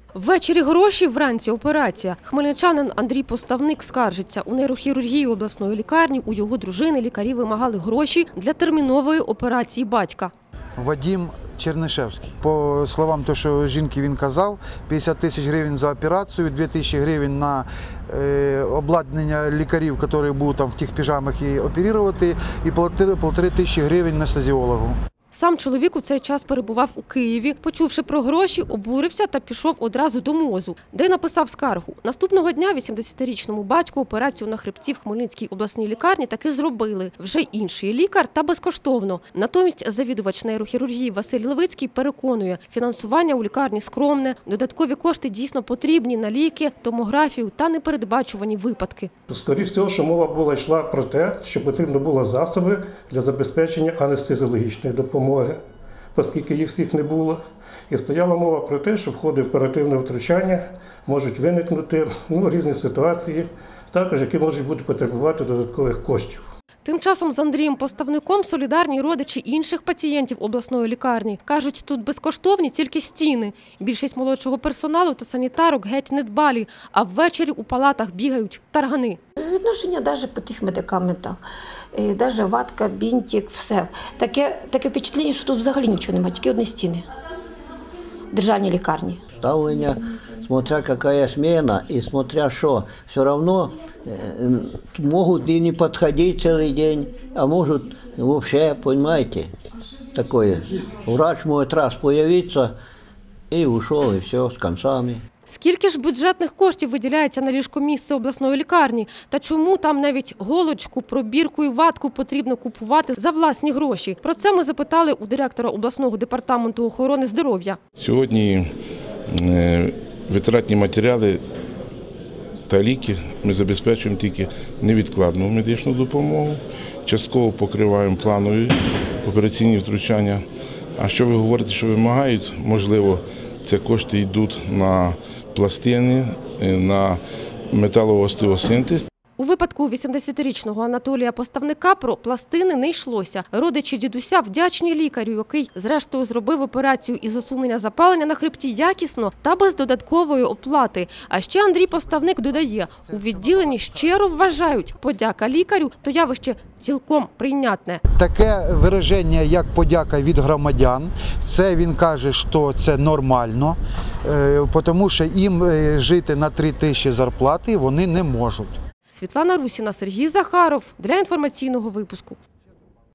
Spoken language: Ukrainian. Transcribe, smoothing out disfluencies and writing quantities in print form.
Ввечері гроші, вранці операція. Хмельничанин Андрій Поставник скаржиться. У нейрохірургії обласної лікарні у його дружини лікарі вимагали гроші для термінової операції батька. Вадим Чернишевський. По словам того, що жінки він казав, 50 тисяч гривень за операцію, 2 тисячі гривень на обладнання лікарів, які будуть там в тих піжамах і оперувати, і 1,5 тисячі гривень анестезіологу. Сам чоловік у цей час перебував у Києві. Почувши про гроші, обурився та пішов одразу до МОЗу, де написав скаргу. Наступного дня 80-річному батьку операцію на хребті в Хмельницькій обласній лікарні таки зробили. Вже інший лікар та безкоштовно. Натомість завідувач нейрохірургії Василь Левицький переконує, фінансування у лікарні скромне, додаткові кошти дійсно потрібні на ліки, томографію та непередбачувані випадки. Скоріше всього, що мова йшла про те, що потрібно було засоби для забезпечення анестезіологічної допомоги, оскільки їх всіх не було. І стояла мова про те, що в ході оперативного втручання можуть виникнути різні ситуації, також які можуть бути потребувати додаткових коштів. Тим часом з Андрієм Поставником солідарні родичі інших пацієнтів обласної лікарні. Кажуть, тут безкоштовні тільки стіни. Більшість молодшого персоналу та санітарок геть недбалі, а ввечері у палатах бігають таргани. Відношення навіть по тих медикаментах, навіть ватка, бінтик, все. Таке впечатлення, що тут взагалі нічого немає, тільки одні стіни в державній лікарні. Ставлення, смотря какая смена и смотря что, все равно могут и не подходить целый день, а может вообще, понимаете, такое. Врач может раз появиться и ушел, и все, с концами. Скільки ж бюджетних коштів виділяється на ліжкомісце обласної лікарні? Та чому там навіть голочку, пробірку і ватку потрібно купувати за власні гроші? Про це ми запитали у директора обласного департаменту охорони здоров'я. Сьогодні витратні матеріали та ліки ми забезпечуємо тільки невідкладну медичну допомогу, частково покриваємо планові операційні втручання. А що ви говорите, що вимагають, можливо, ці кошти йдуть на пластини, на металоостеосинтез. У випадку 80-річного Анатолія Поставника про пластини не йшлося. Родичі дідуся вдячні лікарю, який зрештою зробив операцію із усунення запалення на хребті якісно та без додаткової оплати. А ще Андрій Поставник додає, у відділенні щиро вважають, подяка лікарю – то явище цілком прийнятне. Таке вираження, як подяка від громадян, це він каже, що це нормально, тому що їм жити на 3 тисячі зарплати вони не можуть. Світлана Русіна, Сергій Захаров для інформаційного випуску.